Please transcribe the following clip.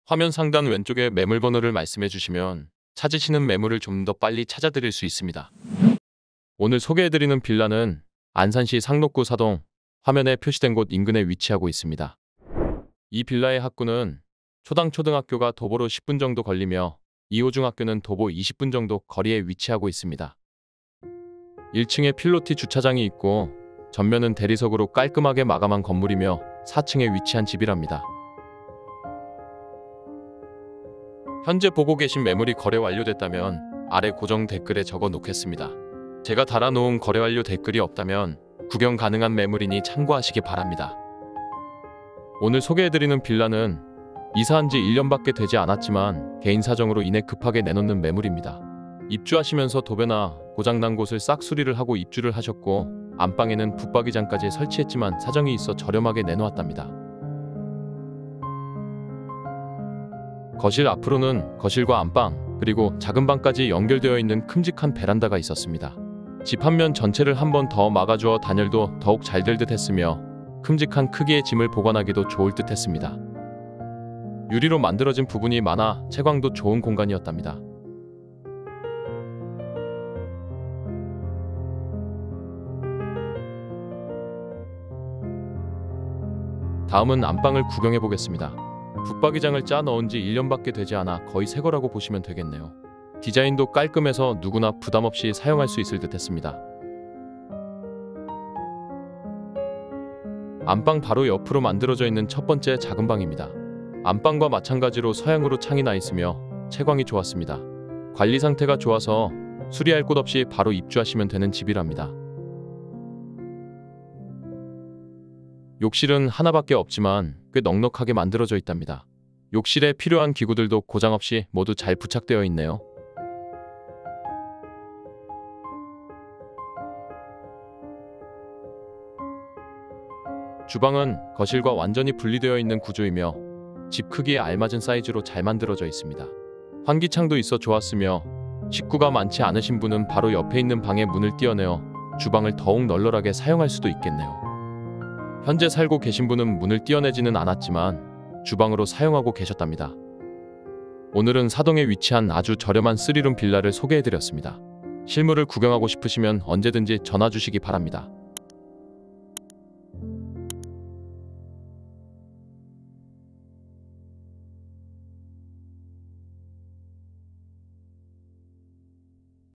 화면 상단 왼쪽에 매물 번호를 말씀해 주시면 찾으시는 매물을 좀 더 빨리 찾아드릴 수 있습니다. 오늘 소개해드리는 빌라는 안산시 상록구 사동 화면에 표시된 곳 인근에 위치하고 있습니다. 이 빌라의 학구는 초등학교가 도보로 10분 정도 걸리며 2호 중학교는 도보 20분 정도 거리에 위치하고 있습니다. 1층에 필로티 주차장이 있고 전면은 대리석으로 깔끔하게 마감한 건물이며 4층에 위치한 집이랍니다. 현재 보고 계신 매물이 거래 완료됐다면 아래 고정 댓글에 적어 놓겠습니다. 제가 달아놓은 거래 완료 댓글이 없다면 구경 가능한 매물이니 참고하시기 바랍니다. 오늘 소개해드리는 빌라는 이사한 지 1년밖에 되지 않았지만 개인 사정으로 인해 급하게 내놓는 매물입니다. 입주하시면서 도배나 고장난 곳을 싹 수리를 하고 입주를 하셨고 안방에는 붙박이장까지 설치했지만 사정이 있어 저렴하게 내놓았답니다. 거실 앞으로는 거실과 안방 그리고 작은 방까지 연결되어 있는 큼직한 베란다가 있었습니다. 집 한 면 전체를 한 번 더 막아주어 단열도 더욱 잘 될 듯 했으며 큼직한 크기의 짐을 보관하기도 좋을 듯 했습니다. 유리로 만들어진 부분이 많아 채광도 좋은 공간이었답니다. 다음은 안방을 구경해 보겠습니다. 붙박이장을 짜 넣은 지 1년밖에 되지 않아 거의 새 거라고 보시면 되겠네요. 디자인도 깔끔해서 누구나 부담없이 사용할 수 있을 듯 했습니다. 안방 바로 옆으로 만들어져 있는 첫 번째 작은 방입니다. 안방과 마찬가지로 서양으로 창이 나 있으며 채광이 좋았습니다. 관리 상태가 좋아서 수리할 곳 없이 바로 입주하시면 되는 집이랍니다. 욕실은 하나밖에 없지만 꽤 넉넉하게 만들어져 있답니다. 욕실에 필요한 기구들도 고장 없이 모두 잘 부착되어 있네요. 주방은 거실과 완전히 분리되어 있는 구조이며 집 크기에 알맞은 사이즈로 잘 만들어져 있습니다. 환기창도 있어 좋았으며 식구가 많지 않으신 분은 바로 옆에 있는 방에 문을 띄어내어 주방을 더욱 널널하게 사용할 수도 있겠네요. 현재 살고 계신 분은 문을 띄어내지는 않았지만 주방으로 사용하고 계셨답니다. 오늘은 사동에 위치한 아주 저렴한 3룸 빌라를 소개해드렸습니다. 실물을 구경하고 싶으시면 언제든지 전화 주시기 바랍니다.